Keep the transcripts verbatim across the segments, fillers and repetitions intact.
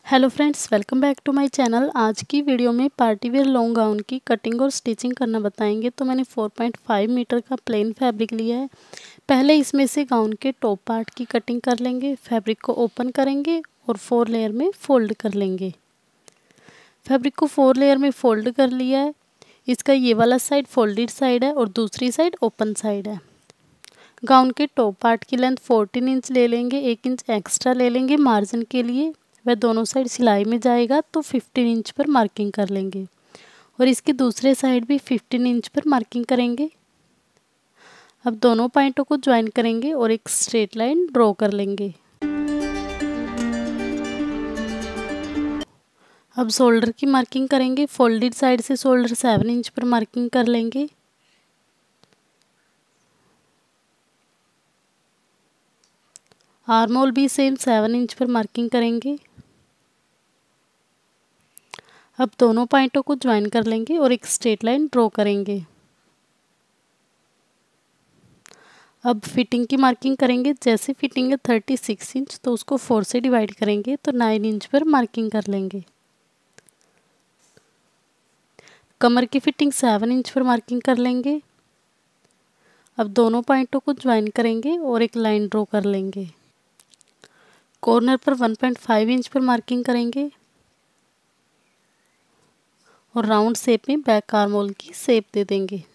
Hello friends, welcome back to my channel. आज की video में पार्टी वेयर लॉन्ग गाउन की कटिंग और स्टिचिंग करना बताएंगे। तो मैंने चार पॉइंट पाँच मीटर का प्लेन फैब्रिक लिया है। पहले इसमें से गाउन के टॉप पार्ट की कटिंग कर लेंगे। फैब्रिक को ओपन करेंगे और फोर लेयर में फोल्ड कर लेंगे। फैब्रिक को फोर लेयर में फोल्ड कर लिया है। इसका ये वाला साइड फोल्डेड साइड है और दूसरी साइड ओपन साइड है। गाउन के टॉप पार्ट की लेंथ चौदह इंच ले लेंगे। एक इंच एक्स्ट्रा ले लेंगे मार्जिन के लिए। वह दोनों साइड सिलाई में जाएगा तो पंद्रह इंच पर मार्किंग कर लेंगे और इसके दूसरे साइड भी पंद्रह इंच पर मार्किंग करेंगे। अब दोनों पॉइंटों को ज्वाइन करेंगे और एक स्ट्रेट लाइन ड्रॉ कर लेंगे। अब शोल्डर की मार्किंग करेंगे। फोल्डेड साइड से शोल्डर सेवन इंच पर मार्किंग कर लेंगे। आर्म होल भी सेम सेवन इंच पर मार्किंग करेंगे। अब दोनों पॉइंटों को ज्वाइन कर लेंगे और एक स्ट्रेट लाइन ड्रॉ करेंगे। अब फिटिंग की मार्किंग करेंगे। जैसे फिटिंग है थर्टी सिक्स इंच तो उसको फोर से डिवाइड करेंगे तो नाइन इंच पर मार्किंग कर लेंगे। कमर की फिटिंग सेवन इंच पर मार्किंग कर लेंगे। अब दोनों पॉइंटों को ज्वाइन करेंगे और एक लाइन ड्रॉ कर लेंगे। कॉर्नर पर वन पॉइंट फाइव इंच पर मार्किंग करेंगे और राउंड शेप में बैक आर्म होल की शेप दे देंगे।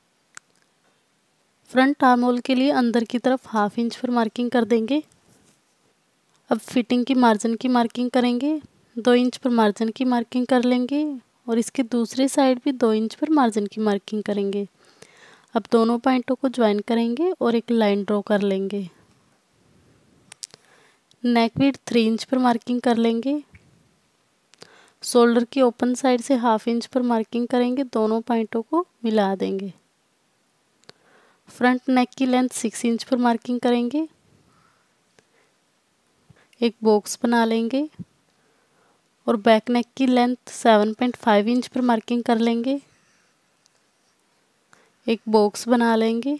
फ्रंट आर्म होल के लिए अंदर की तरफ हाफ इंच पर मार्किंग कर देंगे। अब फिटिंग की मार्जिन की मार्किंग करेंगे। दो इंच पर मार्जिन की मार्किंग कर लेंगे और इसके दूसरे साइड भी दो इंच पर मार्जिन की मार्किंग करेंगे। अब दोनों पॉइंटों को ज्वाइन करेंगे और एक लाइन ड्रॉ कर लेंगे। नेक विड्थ थ्री इंच पर मार्किंग कर लेंगे। शोल्डर की ओपन साइड से हाफ इंच पर मार्किंग करेंगे। दोनों पॉइंटों को मिला देंगे। फ्रंट नेक की लेंथ सिक्स इंच पर मार्किंग करेंगे। एक बॉक्स बना लेंगे और बैक नेक की length seven point five inch पर मार्किंग कर लेंगे। एक बॉक्स बना लेंगे।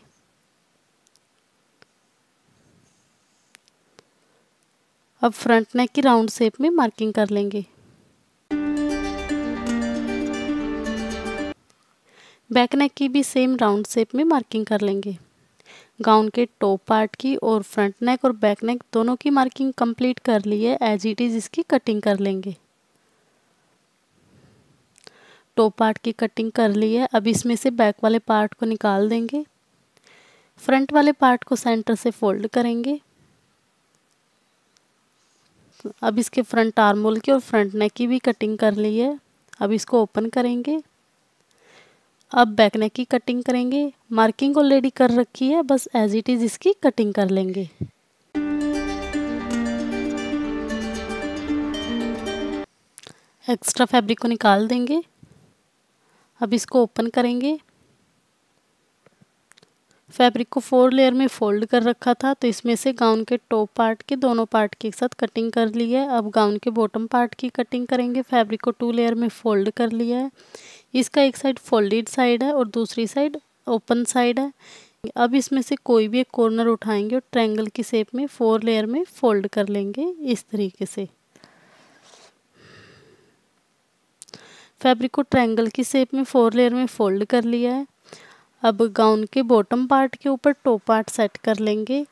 अब फ्रंट नेक की राउंड शेप में मार्किंग कर लेंगे। बैक नेक की भी सेम राउंड शेप में मार्किंग कर लेंगे। गाउन के टॉप पार्ट की और फ्रंट नेक और बैक नेक दोनों की मार्किंग कंप्लीट कर ली है। एज इट इज इसकी कटिंग कर लेंगे। टॉप पार्ट की कटिंग कर ली है। अब इसमें से बैक वाले पार्ट को निकाल देंगे। फ्रंट वाले पार्ट को सेंटर से फोल्ड करेंगे। अब इसके फ्रंट आर्म होल की और फ्रंट नेक की भी कटिंग कर ली है। अब इसको ओपन करेंगे। अब बैक नेक की कटिंग करेंगे। मार्किंग ऑलरेडी कर रखी है, बस एज इट इज इसकी कटिंग कर लेंगे। एक्स्ट्रा फैब्रिक को निकाल देंगे। अब इसको ओपन करेंगे। फैब्रिक को फोर लेयर में फोल्ड कर रखा था तो इसमें से गाउन के टॉप पार्ट के दोनों पार्ट के साथ कटिंग कर ली है। अब गाउन के बॉटम पार्ट की कटिंग करेंगे। फैब्रिक को टू लेयर में फोल्ड कर लिया है। इसका एक साइड फोल्डेड साइड है और दूसरी साइड ओपन साइड है। अब इसमें से कोई भी एक कॉर्नर उठाएंगे और ट्रायंगल की शेप में फोर लेयर में फोल्ड कर लेंगे इस तरीके से। फैब्रिक को ट्रायंगल की शेप में फोर लेयर में फोल्ड कर लिया है। अब गाउन के बॉटम पार्ट के ऊपर टॉप पार्ट सेट कर लेंगे।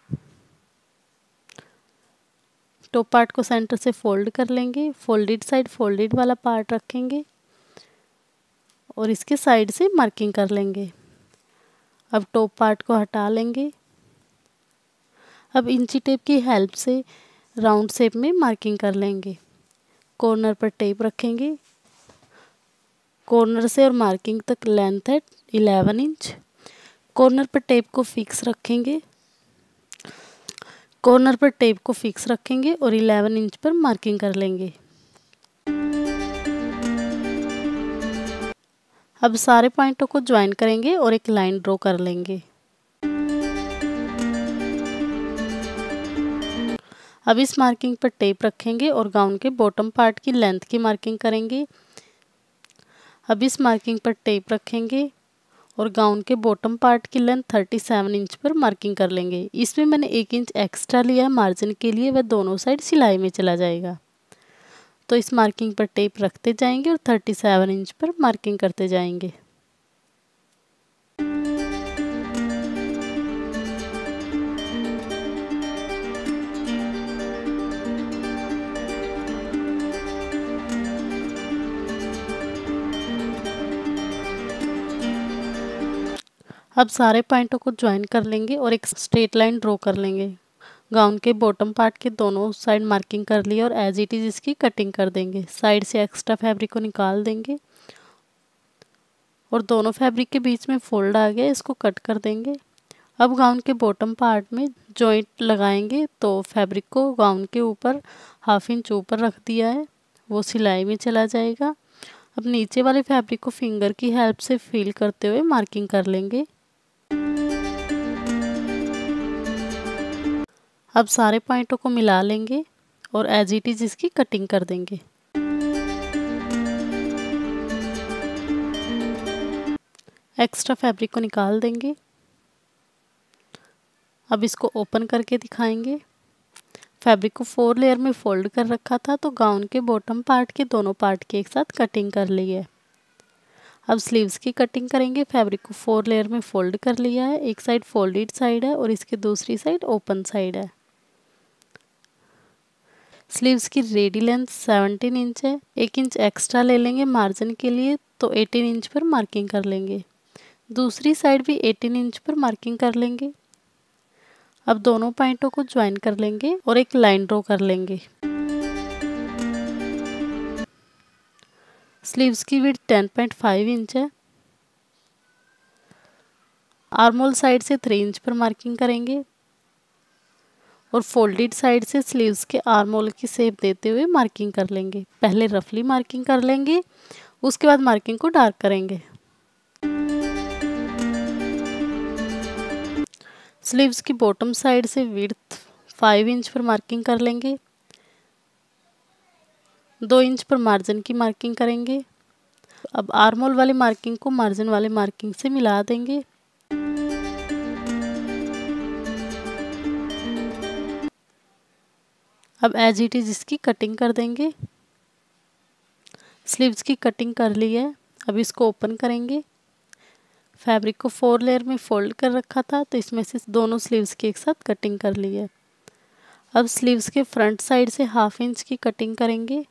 टॉप पार्ट को सेंटर से फोल्ड कर लेंगे। फोल्डेड साइड फोल्डेड वाला पार्ट रखेंगे और इसके साइड से मार्किंग कर लेंगे। अब टॉप पार्ट को हटा लेंगे। अब इंची टेप की हेल्प से राउंड शेप में मार्किंग कर लेंगे। कॉर्नर पर टेप रखेंगे। कॉर्नर से और मार्किंग तक लेंथ है इलेवन इंच। कॉर्नर पर टेप को फिक्स रखेंगे। कॉर्नर पर टेप को फिक्स रखेंगे और इलेवन इंच पर मार्किंग कर लेंगे। अब सारे पॉइंटों को ज्वाइन करेंगे और एक लाइन ड्रॉ कर लेंगे। अब इस मार्किंग पर टेप रखेंगे और गाउन के बॉटम पार्ट की लेंथ की मार्किंग करेंगे। अब इस मार्किंग पर टेप रखेंगे और गाउन के बॉटम पार्ट की लेंथ थर्टी सेवन इंच पर मार्किंग कर लेंगे। इसमें मैंने एक इंच एक्स्ट्रा लिया है मार्जिन के लिए, वह दोनों साइड सिलाई में चला जाएगा। तो इस मार्किंग पर टेप रखते जाएंगे और थर्टी सेवन इंच पर मार्किंग करते जाएंगे। अब सारे पॉइंटों को ज्वाइन कर लेंगे और एक स्ट्रेट लाइन ड्रॉ कर लेंगे। गाउन के बॉटम पार्ट के दोनों साइड मार्किंग कर लिया और एज इट इज़ इसकी कटिंग कर देंगे। साइड से एक्स्ट्रा फैब्रिक को निकाल देंगे और दोनों फैब्रिक के बीच में फोल्ड आ गया, इसको कट कर देंगे। अब गाउन के बॉटम पार्ट में जॉइंट लगाएंगे, तो फैब्रिक को गाउन के ऊपर हाफ इंच ऊपर रख दिया है, वो सिलाई में चला जाएगा। अब नीचे वाले फैब्रिक को फिंगर की हेल्प से फील करते हुए मार्किंग कर लेंगे। अब सारे पॉइंटों को मिला लेंगे और एज इट इज़ इसकी कटिंग कर देंगे। एक्स्ट्रा फैब्रिक को निकाल देंगे। अब इसको ओपन करके दिखाएंगे। फैब्रिक को फोर लेयर में फोल्ड कर रखा था, तो गाउन के बॉटम पार्ट के दोनों पार्ट की एक साथ कटिंग कर ली है। अब स्लीव्स की कटिंग करेंगे। फैब्रिक को फोर लेयर में फोल्ड कर लिया है, एक साइड फोल्डेड साइड है और इसकी दूसरी साइड ओपन साइड है। स्लीव्स की रेडी लेंथ सेवनटीन इंच है, एक इंच एक्स्ट्रा ले लेंगे मार्जिन के लिए, तो एटीन इंच पर मार्किंग कर लेंगे। दूसरी साइड भी एटीन इंच पर मार्किंग कर लेंगे। अब दोनों पॉइंटों को ज्वाइन कर लेंगे और एक लाइन ड्रॉ कर लेंगे। स्लीव्स की width ten point five inch है। आर्मोल साइड से थ्री इंच पर मार्किंग करेंगे और फोल्डेड साइड से स्लीव्स के आर्मोल की शेप देते हुए मार्किंग कर लेंगे। पहले रफली मार्किंग कर लेंगे, उसके बाद मार्किंग को डार्क करेंगे। स्लीव्स की बॉटम साइड से विड्थ फाइव इंच पर मार्किंग कर लेंगे। दो इंच पर मार्जिन की मार्किंग करेंगे। अब आर्मोल वाली मार्किंग को मार्जिन वाले मार्किंग से मिला देंगे। अब एज इट इज इसकी कटिंग कर देंगे। स्लीव्स की कटिंग कर ली है, अब इसको ओपन करेंगे। फैब्रिक को फोर लेयर में फोल्ड कर रखा था, तो इसमें से दोनों स्लीव्स की एक साथ कटिंग कर ली है। अब स्लीव्स के फ्रंट साइड से हाफ इंच की कटिंग करेंगे।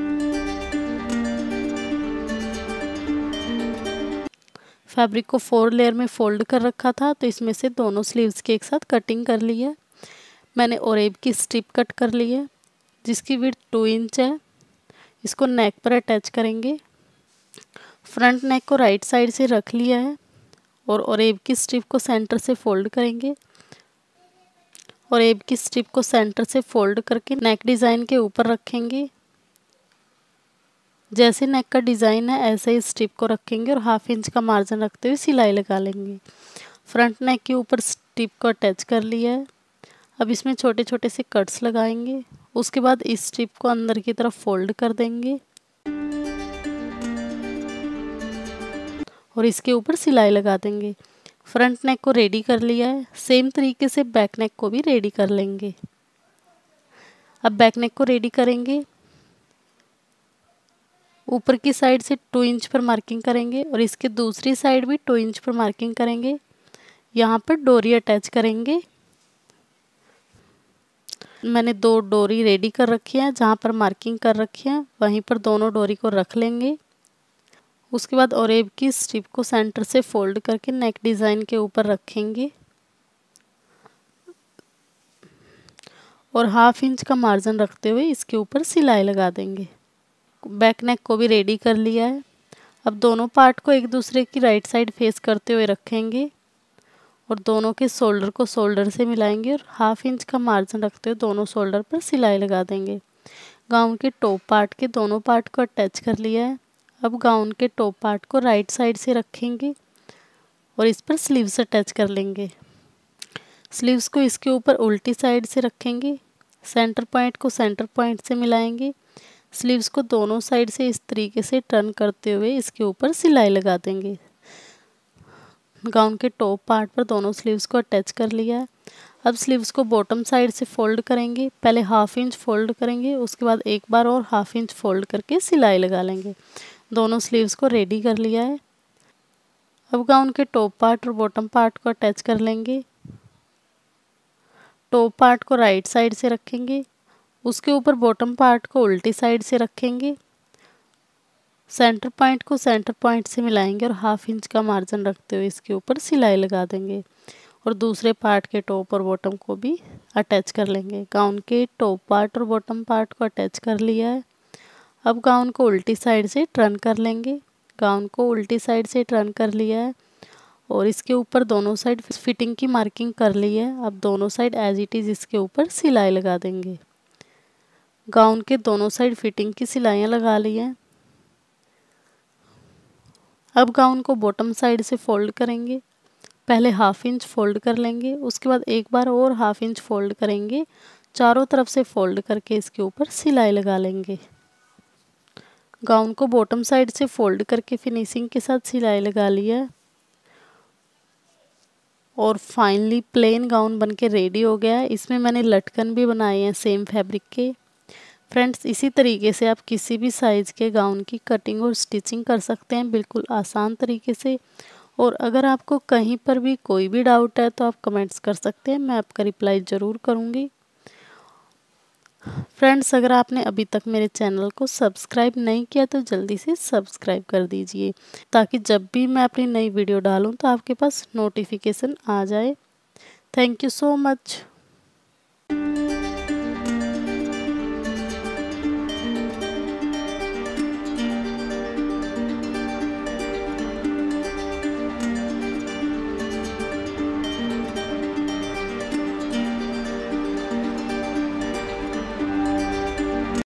फैब्रिक को फोर लेयर में फोल्ड कर रखा था, तो इसमें से दोनों स्लीव्स की एक साथ कटिंग कर ली है। मैंने ओरेब की स्ट्रिप कट कर ली है, जिसकी विड्थ टू इंच है। इसको नेक पर अटैच करेंगे। फ्रंट नेक को राइट साइड से रख लिया है और ओरेब की स्ट्रिप को सेंटर से फोल्ड करेंगे। ओरेब की स्ट्रिप को सेंटर से फोल्ड करके नेक डिज़ाइन के ऊपर रखेंगे। जैसे नेक का डिज़ाइन है ऐसे ही स्ट्रिप को रखेंगे और हाफ इंच का मार्जिन रखते हुए सिलाई लगा लेंगे। फ्रंट नेक के ऊपर स्ट्रिप को अटैच कर लिया है। अब इसमें छोटे छोटे से कट्स लगाएंगे। उसके बाद इस स्ट्रिप को अंदर की तरफ फोल्ड कर देंगे और इसके ऊपर सिलाई लगा देंगे। फ्रंट नेक को रेडी कर लिया है, सेम तरीके से बैक नेक को भी रेडी कर लेंगे। अब बैक नेक को रेडी करेंगे। ऊपर की साइड से टू इंच पर मार्किंग करेंगे और इसके दूसरी साइड भी टू इंच पर मार्किंग करेंगे। यहाँ पर डोरी अटैच करेंगे। मैंने दो डोरी रेडी कर रखी है, जहाँ पर मार्किंग कर रखी है वहीं पर दोनों डोरी को रख लेंगे। उसके बाद ओरेब की स्ट्रिप को सेंटर से फोल्ड करके नेक डिज़ाइन के ऊपर रखेंगे और हाफ इंच का मार्जिन रखते हुए इसके ऊपर सिलाई लगा देंगे। बैक नेक को भी रेडी कर लिया है। अब दोनों पार्ट को एक दूसरे की राइट साइड फेस करते हुए रखेंगे और दोनों के शोल्डर को शोल्डर से मिलाएंगे और हाफ इंच का मार्जिन रखते हुए दोनों शोल्डर पर सिलाई लगा देंगे। गाउन के टॉप पार्ट के दोनों पार्ट को अटैच कर लिया है। अब गाउन के टॉप पार्ट को राइट साइड से रखेंगे और इस पर स्लीव्स अटैच कर लेंगे। स्लीव्स को इसके ऊपर उल्टी साइड से रखेंगे। सेंटर पॉइंट को सेंटर पॉइंट से मिलाएंगे। स्लीव्स को दोनों साइड से इस तरीके से टर्न करते हुए इसके ऊपर सिलाई लगा देंगे। गाउन के टॉप पार्ट पर दोनों स्लीव्स को अटैच कर लिया है। अब स्लीव्स को बॉटम साइड से फोल्ड करेंगे। पहले हाफ इंच फोल्ड करेंगे, उसके बाद एक बार और हाफ इंच फोल्ड करके सिलाई लगा लेंगे। दोनों स्लीव्स को रेडी कर लिया है। अब गाउन के टॉप पार्ट और बॉटम पार्ट को अटैच कर लेंगे। टॉप पार्ट को राइट साइड से रखेंगे, उसके ऊपर बॉटम पार्ट को उल्टी साइड से रखेंगे। सेंटर पॉइंट को सेंटर पॉइंट से मिलाएंगे और हाफ इंच का मार्जिन रखते हुए इसके ऊपर सिलाई लगा देंगे और दूसरे पार्ट के टॉप और बॉटम को भी अटैच कर लेंगे। गाउन के टॉप पार्ट और बॉटम पार्ट को अटैच कर लिया है। अब गाउन को उल्टी साइड से टर्न कर लेंगे। गाउन को उल्टी साइड से टर्न कर लिया है और इसके ऊपर दोनों साइड फिटिंग की मार्किंग कर ली है। अब दोनों साइड एज इट इज़ इसके ऊपर सिलाई लगा देंगे। गाउन के दोनों साइड फिटिंग की सिलाइयाँ लगा ली हैं। अब गाउन को बॉटम साइड से फोल्ड करेंगे। पहले हाफ इंच फोल्ड कर लेंगे, उसके बाद एक बार और हाफ इंच फोल्ड करेंगे। चारों तरफ से फोल्ड करके इसके ऊपर सिलाई लगा लेंगे। गाउन को बॉटम साइड से फोल्ड करके फिनिशिंग के साथ सिलाई लगा लिया और फाइनली प्लेन गाउन बनके रेडी हो गया है। इसमें मैंने लटकन भी बनाए हैं सेम फैब्रिक के। फ्रेंड्स, इसी तरीके से आप किसी भी साइज़ के गाउन की कटिंग और स्टिचिंग कर सकते हैं, बिल्कुल आसान तरीके से। और अगर आपको कहीं पर भी कोई भी डाउट है तो आप कमेंट्स कर सकते हैं, मैं आपका रिप्लाई ज़रूर करूँगी। फ्रेंड्स, अगर आपने अभी तक मेरे चैनल को सब्सक्राइब नहीं किया तो जल्दी से सब्सक्राइब कर दीजिए, ताकि जब भी मैं अपनी नई वीडियो डालूँ तो आपके पास नोटिफिकेशन आ जाए। Thank you so much.